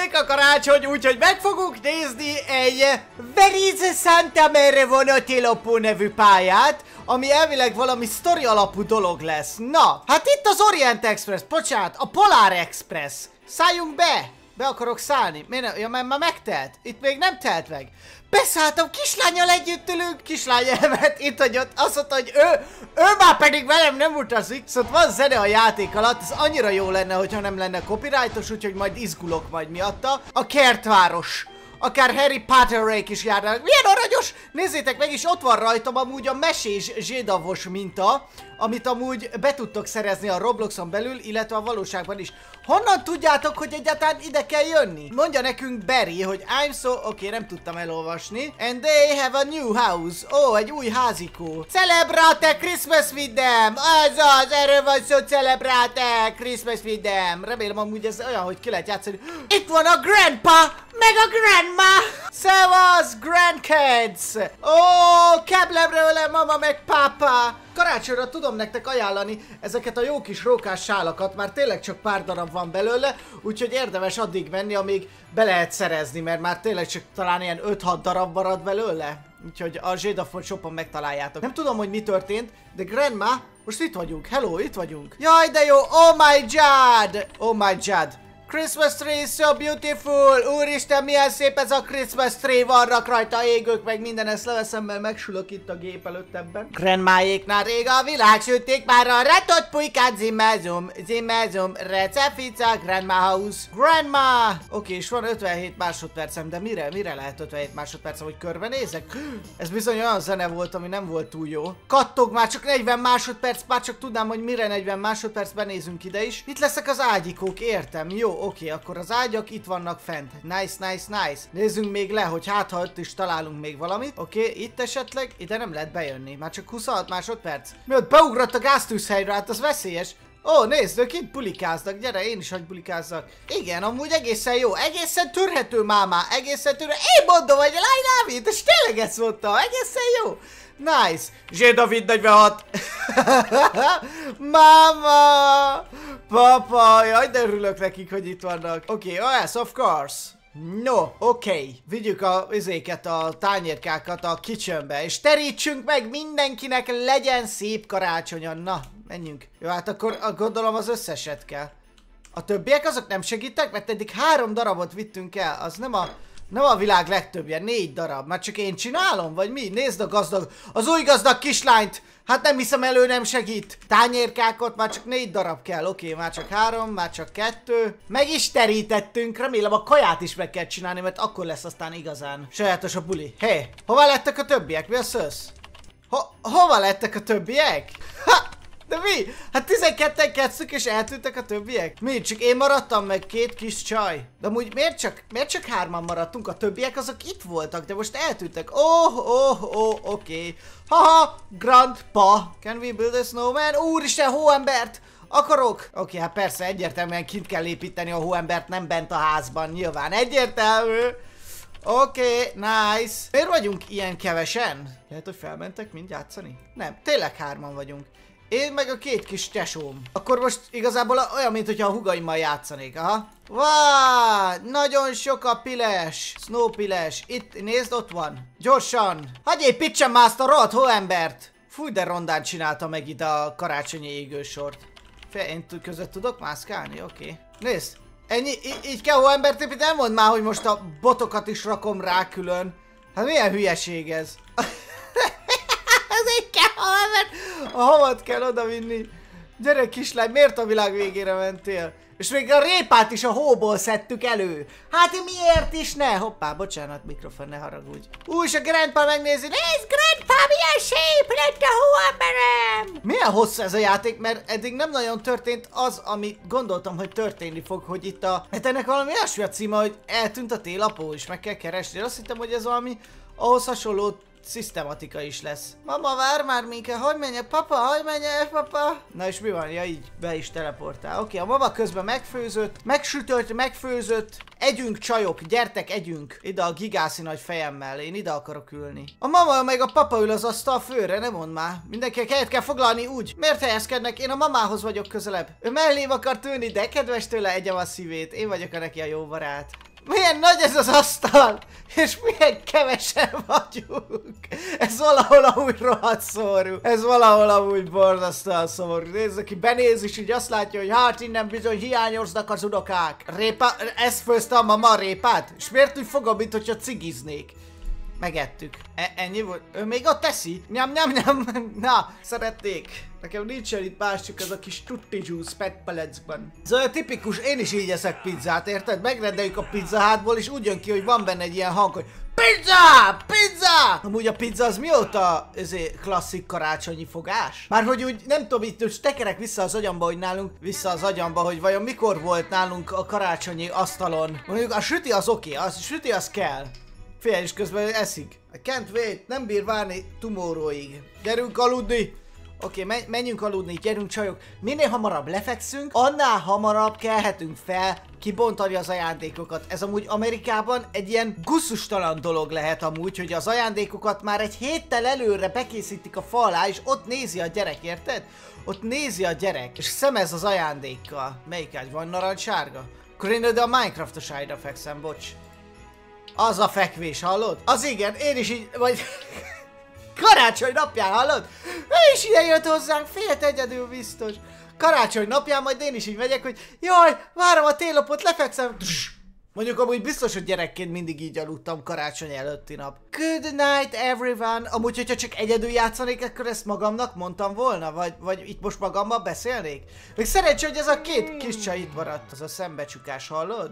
Közelik a karácsony, úgyhogy meg fogunk nézni egy Verize Santa Mere Vonotilopó nevű pályát, ami elvileg valami sztori alapú dolog lesz. Na, hát itt az Orient Express, bocsánat, a Polar Express. Szálljunk be! Be akarok szállni. Miért nem? Ja, mert már megtelt. Itt még nem telt meg. Beszálltam, kislánnyal együtt ülünk. Kislány elment itt, hogy ott azt mondta, hogy ő már pedig velem nem utazik. Szóval van zene a játék alatt, ez annyira jó lenne, hogyha nem lenne copyrightos, úgyhogy majd izgulok majd miatta. A kertváros. Akár Harry Potterék is járnak. Milyen aranyos! Nézzétek meg, és ott van rajtam amúgy a mesés zsédavos minta, amit amúgy be tudtok szerezni a Robloxon belül, illetve a valóságban is. Honnan tudjátok, hogy egyáltalán ide kell jönni? Mondja nekünk Barry, hogy I'm so... Oké, nem tudtam elolvasni. And they have a new house. Ó, egy új házikó. Celebrate Christmas with them! Azaz, erről van szó, celebrate Christmas with them. Remélem amúgy ez olyan, hogy ki lehet játszani. Itt van a grandpa, meg a grandma! Szevasz, grandkids! Ó, keblemről mama meg papa! Karácsonyra tudom nektek ajánlani ezeket a jó kis rókás sálakat, már tényleg csak pár darab van belőle, úgyhogy érdemes addig menni, amíg be lehet szerezni, mert már tényleg csak talán ilyen 5-6 darab marad belőle. Úgyhogy a Zsédafon shopon megtaláljátok. Nem tudom, hogy mi történt, de grandma, most itt vagyunk. Hello, itt vagyunk. Jaj, de jó! Oh my god! Oh my god! Christmas tree is so beautiful! Úristen, milyen szép ez a Christmas tree, vannak rajta égők, meg minden, ezt leveszem, mert megsülök itt a gép előtt ebben. Grandmáéknál rég a világ, sütik már a retott pulykát, zimezum, recefica, grandma house. Grandma! Oké, és van 57 másodpercem, de mire lehet 57 másodpercem, hogy körbenézek? Ez bizony olyan zene volt, ami nem volt túl jó. Kattog már csak 40 másodperc, már csak tudnám, hogy mire 40 másodperc, benézünk ide is. Itt leszek az ágyikók, értem, jó. Oké, akkor az ágyak itt vannak fent. Nice. Nézzünk még le, hogy hát ha ott is találunk még valamit. Oké, itt esetleg, ide nem lehet bejönni. Már csak 26 másodperc. Mi ott beugrott a gáztűzhelyre, hát az veszélyes. Ó, nézd, ők itt bulikáznak. Gyere, én is hagy bulikázzak. Igen, amúgy egészen jó. Egészen törhető, mámá. Egészen törhető. Én mondom, hogy a lány Dávid, és tényleg ezt mondta. Egészen jó. Nice. Zsédavid 46. Mama! Papa! Jaj, de örülök nekik, hogy itt vannak. Oké, yes, of course. No, oké. Vigyük a izéket, a tányérkákat a kitchenbe, és terítsünk meg mindenkinek, legyen szép karácsonyon. Na, menjünk. Jó, hát akkor gondolom az összeset kell. A többiek azok nem segítek, mert eddig 3 darabot vittünk el, az nem a világ legtöbbje, 4 darab. Már csak én csinálom, vagy mi? Nézd a gazdag, az új gazdag kislányt! Hát nem hiszem, elő nem segít. Tányérkákot már csak 4 darab kell. Oké, már csak 3, már csak 2. Meg is terítettünk. Remélem a kaját is meg kell csinálni, mert akkor lesz aztán igazán sajátos a buli. Hé, hova lettek a többiek? Mi a szösz? Hova lettek a többiek? Ha! De mi? Hát 12-en kezdtük és eltűntek a többiek? Mi? Csak én maradtam meg 2 kis csaj. De amúgy miért csak 3-an maradtunk? A többiek azok itt voltak, de most eltűntek. Oké. Haha, grandpa. Can we build a snowman? Úristen, hóembert! Akarok! Oké, hát persze egyértelműen kint kell építeni a hóembert, nem bent a házban. Nyilván egyértelmű. Oké, nice. Miért vagyunk ilyen kevesen? Lehet, hogy felmentek mind játszani? Nem, tényleg 3-an vagyunk. Én meg a 2 kis tesóm. Akkor most igazából olyan, mint hogyha a hugaimmal játszanék, aha. Váááá, nagyon sok a piles. Snow piles. Itt, nézd, ott van. Gyorsan. Hagyj építsen már azt a rohadt hóembert. Fúj, de rondán csinálta meg ide a karácsonyi égősort. Én között tudok mászkálni? Oké. Nézd. Ennyi, így kell hóembert építeni? Nem mondd már, hogy most a botokat is rakom rá külön. Hát milyen hülyeség ez? Ezért kell hóembert. A havat kell odavinni. Gyere kislány, miért a világ végére mentél? És még a répát is a hóból szedtük elő. Hát miért is ne? Hoppá, bocsánat, mikrofon, ne haragudj. És a grandpa megnézi. Nézd, grandpa, milyen szép lett a hóemberem! Milyen hosszú ez a játék, mert eddig nem nagyon történt az, ami gondoltam, hogy történni fog, hogy itt hát ennek valami olyasmi a címe, hogy eltűnt a télapó, és meg kell keresni. Azt hittem, hogy ez valami ahhoz hasonló szisztematika is lesz. Mama, vár már minket, hogy menjek, papa, hogy menjek, papa? Na és mi van? Ja, így be is teleportál. Oké, a mama közben megfőzött, megsütött, megfőzött. Együnk, csajok, gyertek, együnk. Ide a gigászi nagy fejemmel, én ide akarok ülni. A mama meg a papa ül az asztal főre, nem mondd már. Mindenkinek helyet kell foglalni úgy. Miért helyezkednek? Én a mamához vagyok közelebb. Ő mellém akart ülni, de kedves tőle, egyem a szívét. Én vagyok neki a jó barát. Milyen nagy ez az asztal! És milyen kevesen vagyunk! Ez valahol amúgy rohadt szomorú. Ez valahol amúgy borzasztóan szomorú. Nézd, aki benéz és így azt látja, hogy hát innen bizony hiányoznak az unokák. Répa, ezt főzte a mama a répát? És miért úgy fogom, mint hogyha cigiznék? Megettük. Ennyi volt? Ő még ott teszi? Nyam, nyam, nyam. Na, szeretnék. Nekem nincsen itt más, csak az a kis tutti juice petpeleckben. Ez olyan tipikus, én is így eszek pizzát, érted? Megrendeljük a Pizza Hutból, és úgy jön ki, hogy van benne egy ilyen hang, hogy pizza! Pizza! Amúgy a pizza az mióta klasszik karácsonyi fogás? Márhogy úgy nem tudom, itt tekerek vissza az agyamba, hogy nálunk, hogy vajon mikor volt nálunk a karácsonyi asztalon. Mondjuk a süti az oké, a süti az kell. Figyelj, és közben eszik. I can't wait, nem bír várni tomorrowig. Gyerünk aludni! Oké, menjünk aludni, gyerünk csajok. Minél hamarabb lefekszünk, annál hamarabb kelhetünk fel kibontani az ajándékokat. Ez amúgy Amerikában egy ilyen gusztustalan dolog lehet amúgy, hogy az ajándékokat már egy héttel előre bekészítik a fal alá, és ott nézi a gyerek, érted? Ott nézi a gyerek, és szemez az ajándékkal. Melyik ágy van? Narancssárga? Akkor én ide a Minecraftos ágyra fekszem, bocs. Az a fekvés, hallod? Az igen, én is így, vagy... Karácsony napján, hallod? Ő is ide jött hozzánk, félt egyedül biztos. Karácsony napján majd én is így megyek, hogy jaj, várom a télapot, lefekszem. Mondjuk amúgy biztos, hogy gyerekként mindig így aludtam karácsony előtti nap. Good night everyone. Amúgy, hogyha csak egyedül játszanék, akkor ezt magamnak mondtam volna? Vagy itt most magammal beszélnék? Még szerencsé, hogy ez a két kis csaj itt maradt. Az a szembecsukás, hallod?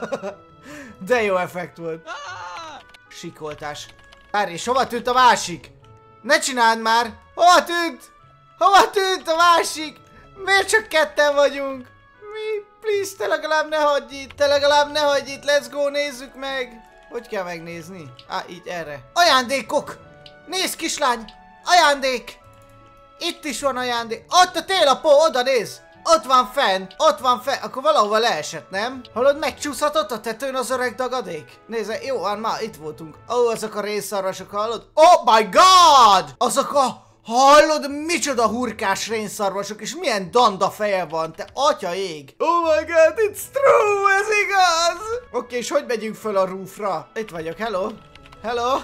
De jó effekt volt. Sikoltás. Várj, és hova tűnt a másik? Ne csináld már! Hova tűnt? Hova tűnt a másik? Miért csak ketten vagyunk? Mi? Please, te legalább ne hagyj itt! Te legalább ne hagyj itt! Let's go, nézzük meg! Hogy kell megnézni? Így erre. Ajándékok! Nézd, kislány! Ajándék! Itt is van ajándék. Ott a télapó, oda nézz! Ott van fenn! Ott van fenn! Akkor valahova leesett, nem? Hallod, megcsúszhatott a tetőn az öreg dagadék? Nézd, jó, már itt voltunk. Azok a rénszarvasok, hallod? Oh my god! Azok a... Hallod, micsoda hurkás rénszarvasok, és milyen danda feje van, te atya ég! Oh my god, it's true, ez igaz! Oké, és hogy megyünk föl a roofra? Itt vagyok, hello? Hello?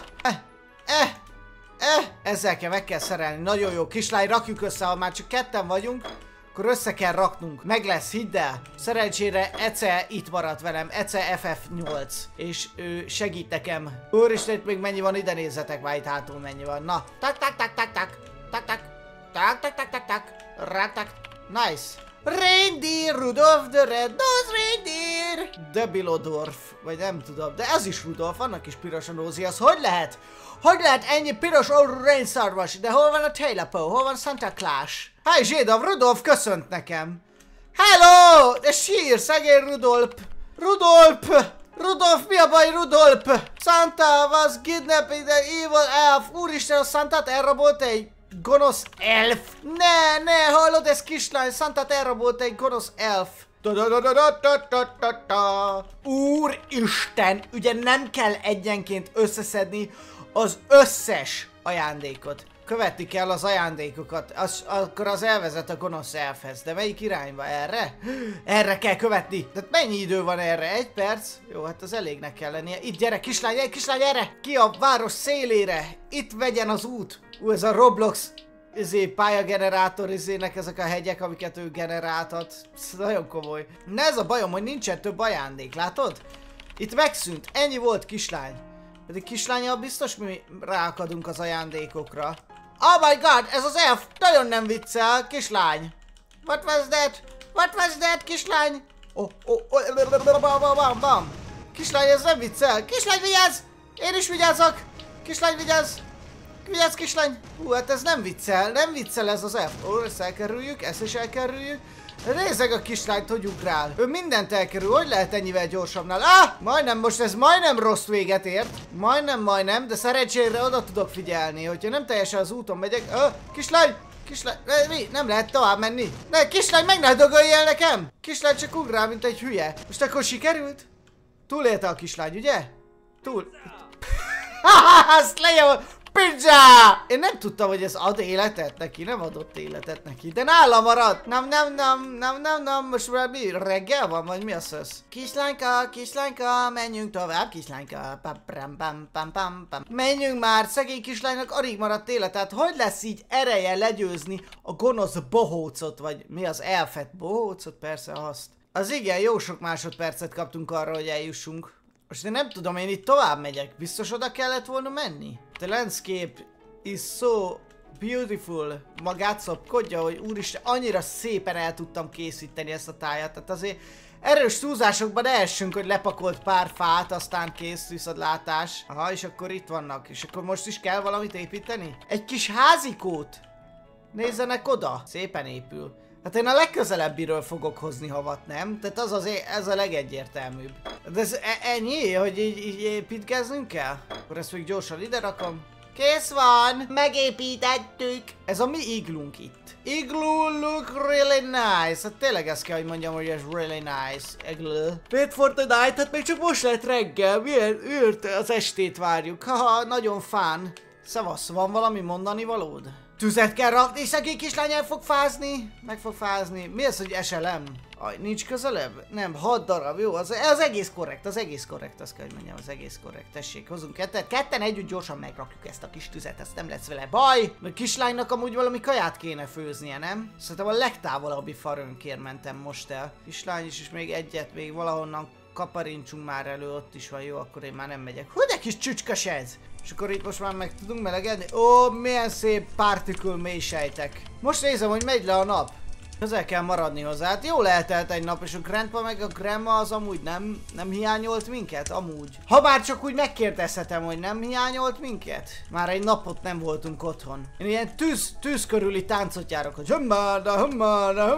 Ezzel kell, meg kell szerelni, nagyon jó. Kislány, rakjuk össze, ha már csak ketten vagyunk, akkor össze kell raknunk. Meg lesz, hidd el. Szerencsére Ece itt maradt velem, Ece FF8. És ő segít nekem. Úristen, itt még mennyi van, ide nézzetek már, itt hátul mennyi van. Na, tak. Nice. Reindeer, Rudolf the Red-Nosed Reindeer. Debilodorf, vagy nem tudom, de ez is Rudolf, annak is piros a nózi, az hogy lehet? Hogy lehet ennyi piros orrú rénszarvas? De hol van a télapó? Hol van Santa Claus? Hi Zsédav, Rudolf köszönt nekem. Hello! De sír, szegény Rudolf. Rudolf, mi a baj, Rudolf? Santa was kidnapping the evil elf. Úristen, a Santát elrabolt egy gonosz elf. Ne, hallod, ez kislány, Santát elrabolt egy gonosz elf. Úristen, ugye nem kell egyenként összeszedni az összes ajándékot. Követni kell az ajándékokat, akkor az elvezet a gonosz elfhez. De melyik irányba? Erre? Erre kell követni. Tehát mennyi idő van erre? 1 perc? Jó, hát az elégnek kell lennie. Itt gyere, kislány, erre! Ki a város szélére! Itt vegyen az út! Ez a Roblox pályagenerátor ezek a hegyek, amiket ő generáltat. Ez nagyon komoly. Na ez a bajom, hogy nincsen több ajándék, látod? Itt megszűnt. Ennyi volt, kislány. Pedig kislányjal biztos mi ráakadunk az ajándékokra. Oh my god, ez az elf nagyon nem viccel, kislány. What was that, kislány? Bam. Kislány, ez nem viccel. Kislány, vigyázz! Én is vigyázzak! Kislány, vigyázz! Vigyázz, kislány! Hát ez nem viccel ez az elf. Ezt elkerüljük, ezt is elkerüljük. Nézzek a kislányt, hogy ugrál. Ő mindent elkerül, hogy lehet ennyivel gyorsabbnál? Majdnem, most ez majdnem rossz véget ért. Majdnem, de szerencsére oda tudok figyelni, hogyha nem teljesen az úton megyek. Kislány! Mi? Nem lehet tovább menni. Ne, kislány, meg ne dögölj el nekem! Kislány csak ugrál, mint egy hülye. Most akkor sikerült? Túlélte a kislány, ugye? Azt lenyom! pizza! Én nem tudtam, hogy ez ad életet neki, nem adott életet neki, de nála maradt. Nem, most már mi? Reggel van, vagy mi az ez? Kislányka, menjünk tovább, kislányka. Pam. Menjünk már, szegény kislánynak alig maradt élet, tehát hogy lesz így ereje legyőzni a gonosz bohócot, vagy mi az elfet bohócot? Persze azt. Az igen, jó sok másodpercet kaptunk arra, hogy eljussunk. Most én nem tudom, én itt tovább megyek. Biztos oda kellett volna menni? The landscape is so beautiful. Magát szopkodja, hogy úristen, annyira szépen el tudtam készíteni ezt a tájat. Tehát azért erős túlzásokban ne essünk, hogy lepakolt pár fát, aztán kész, viszontlátás. Aha, és akkor itt vannak. És akkor most is kell valamit építeni? Egy kis házikót! Nézzenek oda! Szépen épül. Hát én a legközelebbiről fogok hozni havat, nem? Tehát az azért, ez a legegyértelműbb. De ez ennyi, hogy így építkeznünk kell? Akkor ezt még gyorsan ide rakom. Kész van! Megépítettük! Ez a mi iglunk itt. Igloo look really nice. Hát tényleg ezt kell, hogy mondjam, hogy ez really nice. Igloo. Wait for the night, hát még csak most lett reggel. Miért az estét várjuk? Haha, nagyon fán. Szavasz, van valami mondani valód? Tüzet kell rakni, szegény kislány el fog fázni. Meg fog fázni. Mi az, hogy SLM? Aj, nincs közelebb? Nem, 6 darab, jó, az egész korrekt, azt kell, hogy mondjam, az egész korrekt. Tessék, hozunk ketten együtt gyorsan megrakjuk ezt a kis tüzet, ezt nem lesz vele baj. Mert kislánynak amúgy valami kaját kéne főznie, nem? Szerintem a legtávolabbi farönkért mentem most el. Kislány is még egyet, még valahonnan kaparincsunk már elő, ott is van, jó, akkor én már nem megyek. Hú, de kis csücskös ez! És akkor itt most már meg tudunk melegedni. Ó, milyen szép particle mély sejtek. Most nézem, hogy megy le a nap. Közel kell maradni hozzá. Hát jó lehetett egy nap, és a grandpa meg a grandma az amúgy nem hiányolt minket? Amúgy. Ha bár csak úgy megkérdezhetem, hogy nem hiányolt minket? Már egy napot nem voltunk otthon. Én ilyen tűz körüli táncot járok, hogy humana,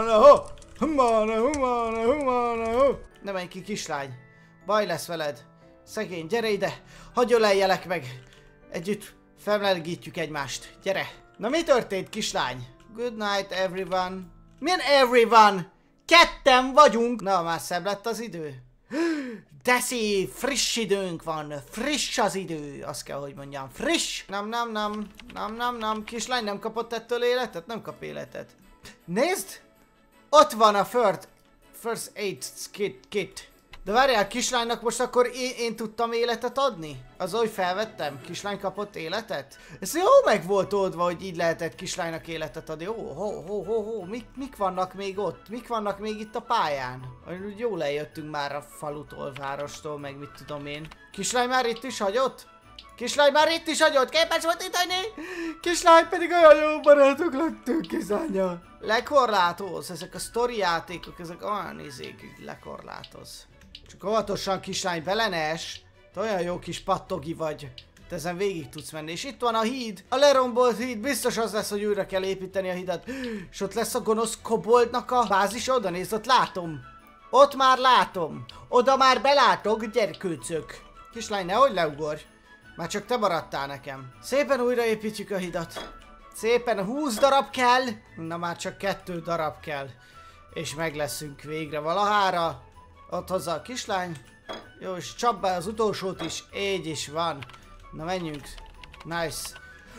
ho. Ne menj ki, kislány. Baj lesz veled. Szegény, gyere ide. Hadd öleljelek meg. Együtt felmelegítjük egymást. Gyere. Na mi történt, kislány? Good night, everyone. Milyen everyone? Ketten vagyunk. Na, már szebb lett az idő. De szép, friss időnk van. Friss az idő. Azt kell, hogy mondjam. Friss. Nem. Kislány nem kapott ettől életet? Nem kap életet. Nézd! Ott van a first aid kit. De várjál, kislánynak most akkor én tudtam életet adni? Az, hogy felvettem? Kislány kapott életet? Ez jó meg volt oldva, hogy így lehetett kislánynak életet adni. Mik vannak még ott? Mik vannak még itt a pályán? Úgy jól lejöttünk már a falutól, várostól, meg mit tudom én. Kislány már itt is hagyott? Képes volt itt hagyni? Kislány pedig olyan jó barátok lettünk, kizánya. Lekorlátoz, ezek a sztori játékok, ezek olyan izék, lekorlátoz. Csak óvatosan, kislány, bele ne es. Te olyan jó kis pattogi vagy. Te ezen végig tudsz menni. És itt van a híd. A lerombolt híd. Biztos az lesz, hogy újra kell építeni a hidat. És ott lesz a gonosz koboldnak a bázis. Oda nézd, ott látom. Ott már látom. Oda már belátok, gyerkőcök. Kislány, nehogy leugorj. Már csak te maradtál nekem. Szépen újraépítjük a hidat. Szépen 20 darab kell. Na már csak 2 darab kell. És meg leszünk végre valahára. Ott hozza a kislány. Jó, és csap be az utolsót is. Így is van. Na menjünk. Nice.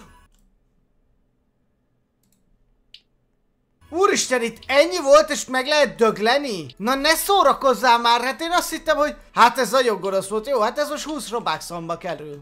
Úristen, itt ennyi volt, és meg lehet dögleni? Na ne szórakozzál már, hát én azt hittem, hogy... Hát ez nagyon gonosz volt. Jó, hát ez most 20 robákszomba kerül.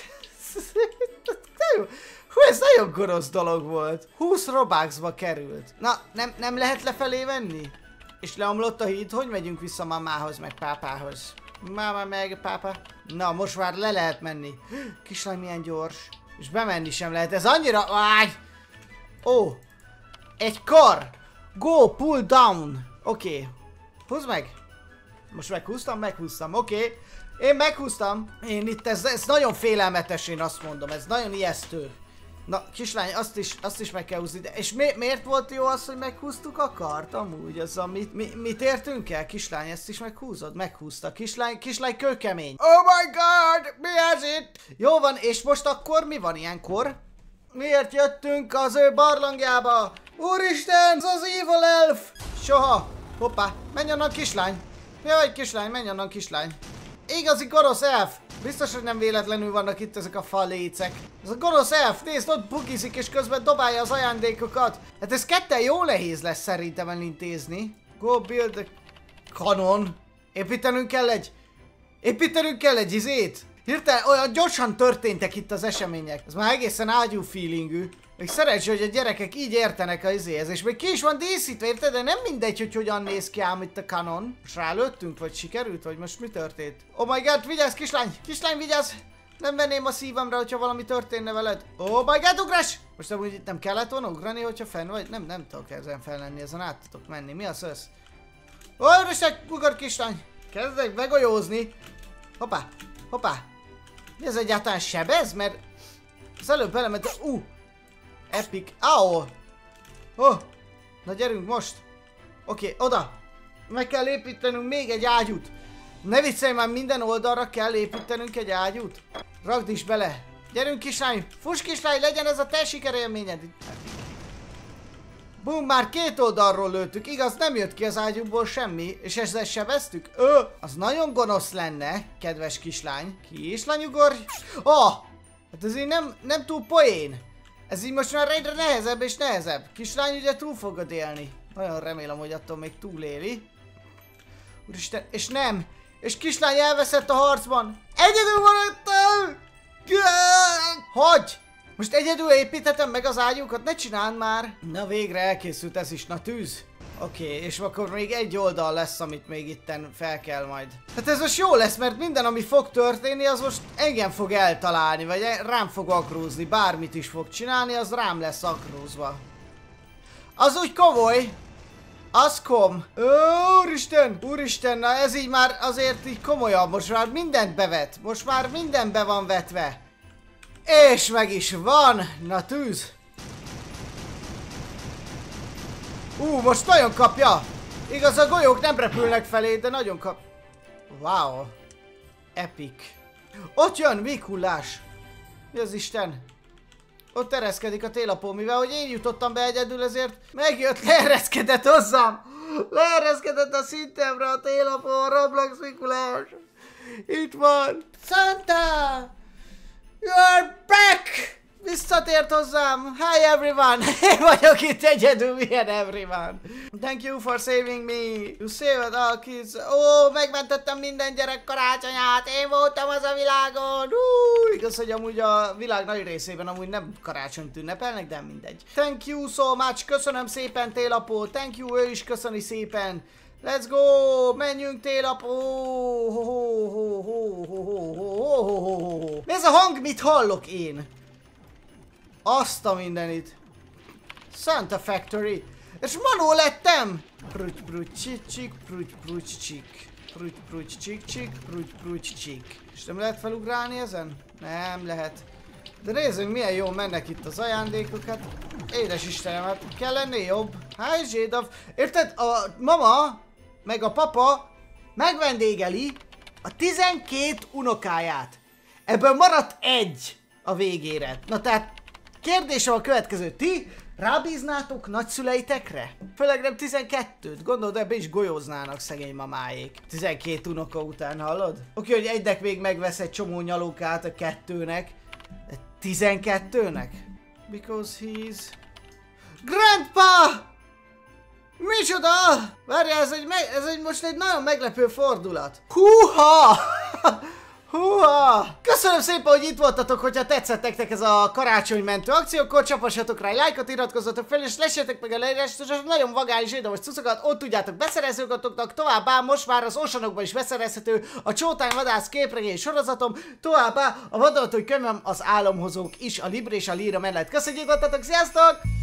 Hú, ez nagyon gonosz dolog volt. 20 robáxba került. Na, nem lehet lefelé venni? És leomlott a híd, hogy megyünk vissza mamához, meg pápához? Máma meg pápa. Na, most már le lehet menni. Kislány milyen gyors. És bemenni sem lehet, ez annyira... Áj! Ó! Egy kar! Go, pull down! Oké. Húzd meg! Most meghúztam, oké. Én meghúztam. Én itt, ez nagyon félelmetes, én azt mondom, ez nagyon ijesztő. Na, kislány, azt is meg kell húzni. De, és miért volt jó az, hogy meghúztuk a kart? Amúgy, az mit értünk el? Kislány, ezt is meghúzod? Meghúzta. Kislány kőkemény. Oh my god! Mi ez itt? Jó van, és most akkor mi van ilyenkor? Miért jöttünk az ő barlangjába? Úristen, ez az evil elf! Soha! Hoppá, menj onnan, kislány! Jaj, kislány, menj onnan, kislány! Igazi gonosz elf! Biztos, hogy nem véletlenül vannak itt ezek a falécek. Ez a gonosz elf, nézd, ott bugizik és közben dobálja az ajándékokat. Hát ez ketten jó nehéz lesz szerintem elintézni. Go build a cannon. Építenünk kell egy izét. Hirtelen olyan gyorsan történtek itt az események. Ez már egészen ágyú feelingű. Még szerencsé, hogy a gyerekek így értenek az izéhez. És még ki is van díszítve, érted? De nem mindegy, hogy hogyan néz ki ám itt a kanon. Most rálőttünk, vagy sikerült, vagy most mi történt? Oh my god, vigyázz kislány! Kislány, vigyázz! Nem venném a szívemre, hogyha valami történne veled. Oh my god, ugrás! Most amúgy itt nem kellett volna ugrani, hogyha fenn vagy? Nem tudok ezen fellenni, ezen át tudok menni. Mi az össz? Ó, üresek, ugor kislány! Kezdek begolyózni. Hoppá, hoppá. Mi ez egyáltalán sebez? Mert az előbb belement a... Epic. Au! Oh! Na gyerünk most! Oké, oda! Meg kell építenünk még egy ágyút! Ne viccelj, már minden oldalra kell építenünk egy ágyút! Rakd is bele! Gyerünk kislány! Fuss kislány, legyen ez a te sikerélményed! Bum, már két oldalról lőttük, igaz, nem jött ki az ágyúból semmi, és ezzel sebeztük? Az nagyon gonosz lenne, kedves kislány. Kislány, ugorj! Hát ez így nem túl poén. Ez így most már egyre nehezebb és nehezebb. Kislány ugye túl fogod élni. Nagyon remélem, hogy attól még túléli. Úristen, és nem! És kislány elveszett a harcban! Egyedül maradtam! Hogy? Most egyedül építhetem meg az ágyúkat? Ne csináld már! Na végre elkészült ez is, na tűz! Oké, és akkor még egy oldal lesz, amit még itten fel kell majd. Hát ez most jó lesz, mert minden, ami fog történni, az most engem fog eltalálni, vagy rám fog agrózni. Bármit is fog csinálni, az rám lesz agrózva. Az úgy komoly! Az kom! Úristen! Úristen, na ez így már azért így komolyabb. Most már mindent bevet. Most már minden be van vetve. És meg is van! Na tűz! Most nagyon kapja! Igaz, a golyók nem repülnek felé, de nagyon kap... Wow! Epic! Ott jön Vékullás! Mi az Isten? Ott ereszkedik a télapó, mivel hogy én jutottam be egyedül, ezért megjött, leereszkedett hozzám! Leereszkedett a szintemre a télapó, a Roblox Vékullás! Itt van! Santa! You're back! Visszatért hozzám! Hi everyone! Én vagyok itt egyedül, milyen everyone! Thank you for saving me! You saved all kids! Megmentettem minden gyerek karácsonyát! Én voltam az a világon! Igaz, hogy amúgy a világ nagy részében amúgy nem karácsonyt ünnepelnek, de mindegy. Thank you so much! Köszönöm szépen, télapó! Thank you, ő is köszöni szépen! Let's go! Menjünk, télapó! Mi ez a hang? Mit hallok én? Azt a mindenit. Santa Factory. És Manó lettem! Pruty pruty csik, pruty pruty csik. Pruty pruty csik csik, pruty pruty csik. És nem lehet felugrálni ezen? Nem lehet. De nézzünk, milyen jól mennek itt az ajándékok, hát édes Istenem, hát kell lenni jobb. Hi Zsédav. Érted? A mama meg a papa megvendégeli a 12 unokáját. Ebből maradt egy a végére. Na tehát kérdésem a következő. Ti rábíznátok nagyszüleitekre? Főleg nem 12-t. Gondolod, ebbe is golyóznának szegény mamáék. 12 unoka után, hallod? Oké, hogy egynek még megvesz egy csomó nyalókát a kettőnek. 12-nek? Because he's... Grandpa! Micsoda? Várjál, ez egy most egy nagyon meglepő fordulat. Húha! Húha! Köszönöm szépen, hogy itt voltatok, hogyha tetszett nektek ez a karácsonymentő akció, akkor csapassatok rá egy lájkot, iratkozzatok fel, és lessétek meg a leírást, és nagyon vagány zsédavas cuccokat ott tudjátok beszerezőgatoknak, továbbá most már az Oceanokban is beszerezhető a Showtime Vadász képregény sorozatom, továbbá a vadonatúj könyvem az Álomhozók is a Libra és a Lira mellett. Köszönjük, voltatok, sziasztok!